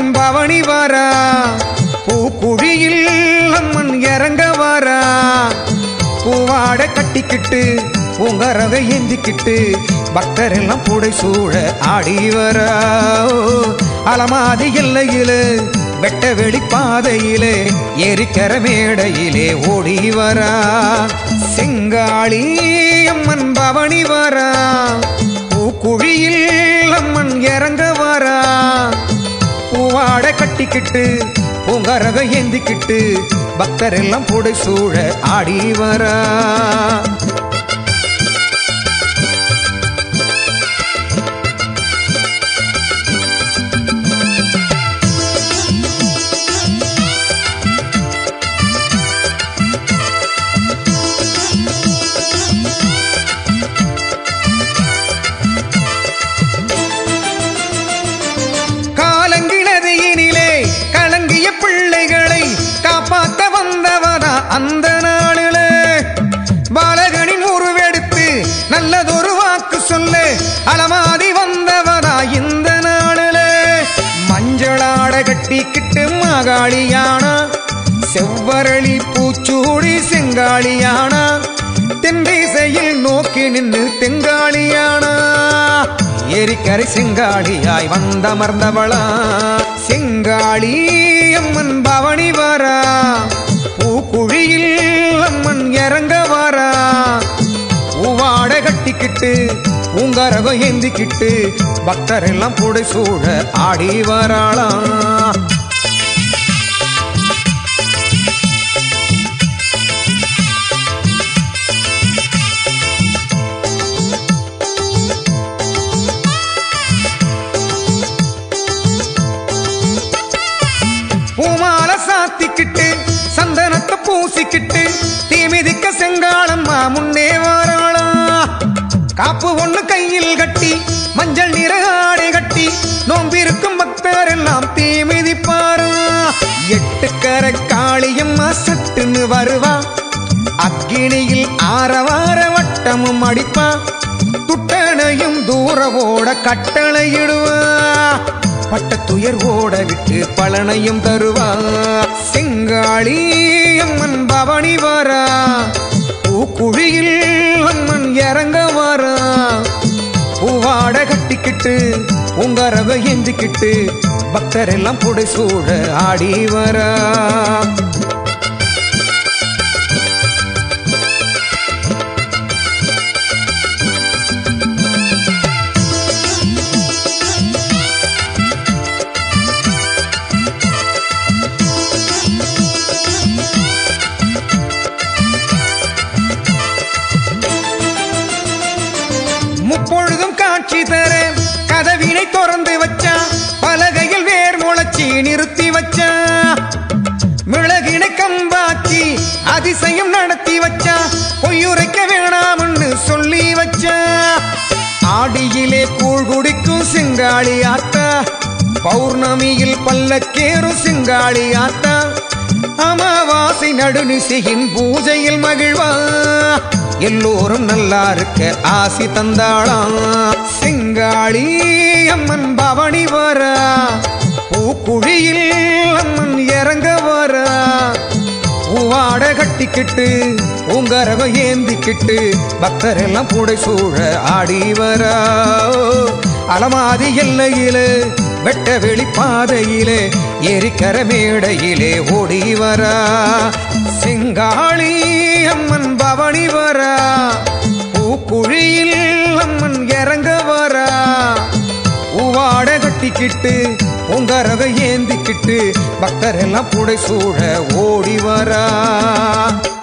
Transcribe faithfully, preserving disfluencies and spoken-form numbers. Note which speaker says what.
Speaker 1: அம்மன் பவனி வரா பூக்குழியில் அம்மன் இறங்க வரா பூவாட கட்டிக்கிட்டு பூங்கரக ஏந்திக்கிட்டு பக்தர் எல்லாம் புடை சூழ ஆடி வரா அலமாதி எல்லையிலே வெட்ட வெளி பாதையிலே ஏரிக்கர மேடையிலே ஓடி வரா செங்காளி அம்மன் பவனி வரா பூக்குழியில் அம்மன் இறங்க வரா பூவாட கட்டிக்கிட்டு பூங்கரக ஏந்திக்கிட்டு பக்தர் எல்லாம் புடை சூழ ஆடி வரா பிள்ளைகளை காப்பாத்த வந்தவனா அந்த நாளிலே பாலகனின் உருவெடுத்து நல்லதொரு வாக்கு சொல்ல அலமாதி வந்தவனா இந்த நாளிலே மஞ்சளாட கட்டிக்கிட்டு மாகாளியானா செவ்வரளி பூச்சூடி செங்காளியானா தென்திசையில் நோக்கி நின்று தெங்காளியானா ஏரிக்கரை செங்காளியாய் வந்தமர்ந்தவளா செங்காளி அம்மன் பவனி வரா பூக்குழியில் அம்மன் இறங்க வரா பூவாட கட்டிக்கிட்டு பூங்கரகம் ஏந்திக்கிட்டு பக்தர் எல்லாம் புடை சூழ ஆடி வராளா பூமால சாத்திக்கிட்டு சந்தனத்தை பூசிக்கிட்டு தீமிதிக்க செங்காளம்மா முன்னே வாராளா காப்பு ஒண்ணு கையில் கட்டி மஞ்சள் நிற ஆடை கட்டி நோம்பிருக்கும் பக்தர் எல்லாம் தீமிதிப்பாரா எட்டு கர காளியம்மா சட்டுன்னு வருவா அக்கினியில் ஆரவார வட்டமும் அடிப்பா துட்டனையும் தூரவோட கட்டளையிடுவா பட்ட துயர் ஓட விட்டு பலனையும் தருவா செங்காளி அம்மன் பவனி வரா பூக்குழியில் அம்மன் இறங்க வரா பூவாட கட்டிக்கிட்டு பூங்கரக ஏந்திக்கிட்டு பக்தர் எல்லாம் புடை சூழ ஆடி வரா முப்பொழுதும் காட்சி தர கதவினை திறந்து வச்சா பலகையில் வேர் முளைச்சி நிறுத்தி வச்சா மிளகினை கம்பாக்கி அதிசயம் நடத்தி வச்சா பொய்யுரைக்க வேணாம்னு சொல்லி வச்சா ஆடியிலே கூழ் குடிக்கும் செங்காளி ஆத்தா பௌர்ணமியில் பல்லக்கேறும் செங்காளி ஆத்தா அமாவாசை நடுநிசையின் பூஜையில் மகிழ்வா எல்லோரும் நல்லா இருக்க ஆசி தந்தாளாம் செங்காளி அம்மன் பவனி வரா பூக்குழியில் அம்மன் இறங்க வரா பூவாட கட்டிக்கிட்டு பூங்கரகம் ஏந்திக்கிட்டு பக்தர் எல்லாம் புடை சூழ ஆடி வரா அலமாதி எல்லையிலே வெட்ட வெளி பாதையிலே ஏரிக்கர மேடையிலே ஓடி வரா செங்காளி அம்மன் பவனி வரா பூக்குழியில் அம்மன் இறங்க வரா பூவாட கட்டிக்கிட்டு பூங்கரகம் ஏந்திக்கிட்டு பக்தர் எல்லாம் புடை சூழ ஓடி வரா